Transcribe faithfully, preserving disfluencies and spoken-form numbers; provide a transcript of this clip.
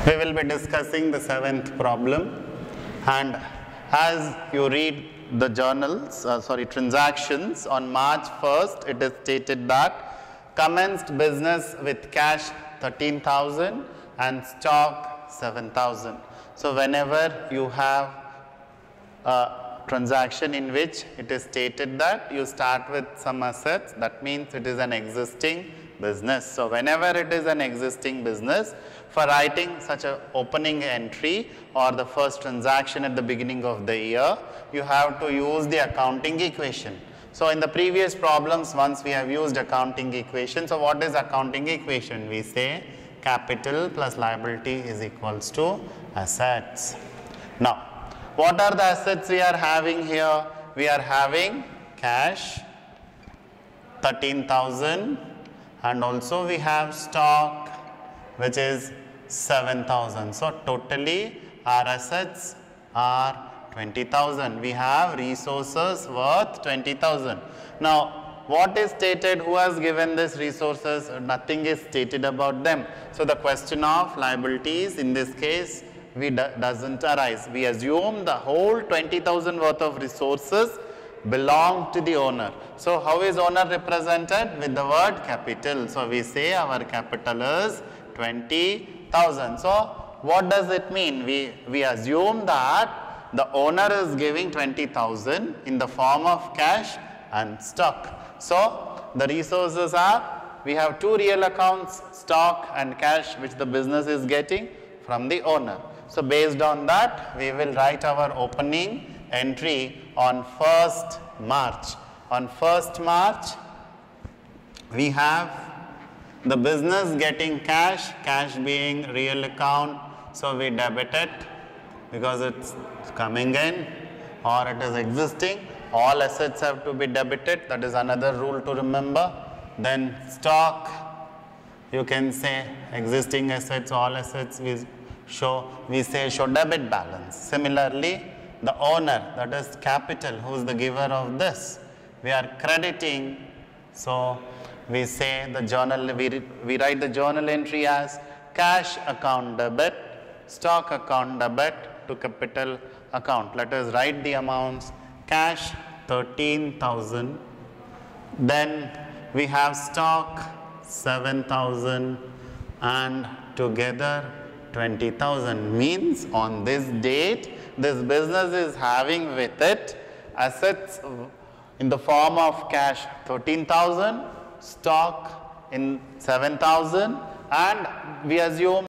We will be discussing the seventh problem, and as you read the journals, uh, sorry, transactions on March first, it is stated that commenced business with cash thirteen thousand and stock seven thousand. So whenever you have a transaction in which it is stated that you start with some assets, that means it is an existing business. So whenever it is an existing business, for writing such a opening entry or the first transaction at the beginning of the year, you have to use the accounting equation. So in the previous problems, once we have used accounting equation, so what is accounting equation? We say capital plus liability is equals to assets. Now, what are the assets we are having here? We are having cash, thirteen thousand, and also we have stock, which is seven thousand. So totally our assets are twenty thousand. We have resources worth twenty thousand. Now, what is stated? Who has given this resources? Nothing is stated about them. So the question of liabilities in this case we do, doesn't arise. We assume the whole twenty thousand worth of resources belong to the owner. So how is owner represented? With the word capital. So we say our capital is twenty thousand. So what does it mean? We, we assume that the owner is giving twenty thousand in the form of cash and stock. So the resources are, we have two real accounts, stock and cash, which the business is getting from the owner. So based on that, we will write our opening entry on first March. On first March, we have the business getting cash, cash being real account, so we debit it because it's coming in or it is existing. All assets have to be debited, that is another rule to remember. Then stock, you can say existing assets, all assets we show, we say show debit balance. Similarly, the owner, that is capital, who is the giver of this, we are crediting, so we say the journal, we, we write the journal entry as cash account debit, stock account debit to capital account. Let us write the amounts. Cash thirteen thousand, then we have stock seven thousand, and together twenty thousand, means on this date this business is having with it assets in the form of cash thirteen thousand, stock in seven thousand, and we assume